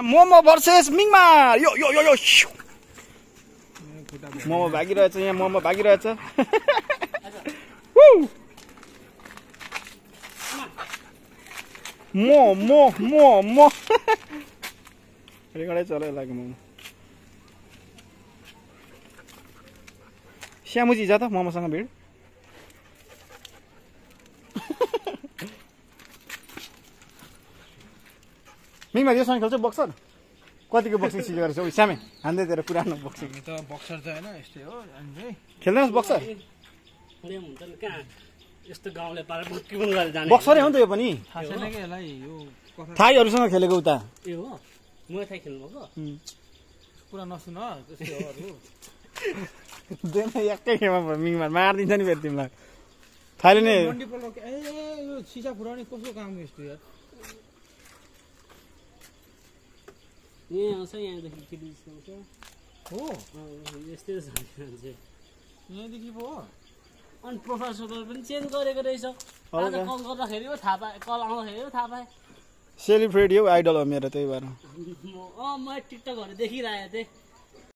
momo versus मिङमा यो यो यो यो मोमो भागिरहेछ यहाँ मोमो भागिरहेछ मोमो रेकर्डै चल्यो लाग्यो मोमो श्यामुजी जा त मोमोसँग भिड मिङमा योसँग खेल्छ बक्सर कतिको बक्सिङ सिकेको रहेछ श्यामे हान्दै तेरो पुरानो बक्सिङ त बक्सर त हैन यस्तै हो अनि खेल्दैनस् बक्सर यस्तो गाउँले पारा बुकिङ गरेर जाने बक्सरै हो नि त यो पनि थाहा छैन के यसलाई यो कथा थाईहरुसँग खेलेको उता ए हो म थाई खेल्नु भएको पुरा नसुन त्यस्तो हो अरु देन एकै खेमा मिङमा मार्दिन्छ नि फेरि तिमीलाई थाईले नै मन्डी पल्लो ए यो सिसा फुराउने कस्तो काम यस्तो यार यहाँ आउँछ यहाँदेखि किडिसको हो यस्तै छ यहाँदेखि पो हो अनि प्रोफाइल सोफाइल पनि चेन्ज गरेको रहेछ आज कल गर्दाखेरि पो थाहा पाएँ कल आउँदाखेरि पो थाहा पाएँ सेलिब्रेटी हो आइडल हो मेरो त्यही भएर म टिकटकहरू देखिरहेको थिएँ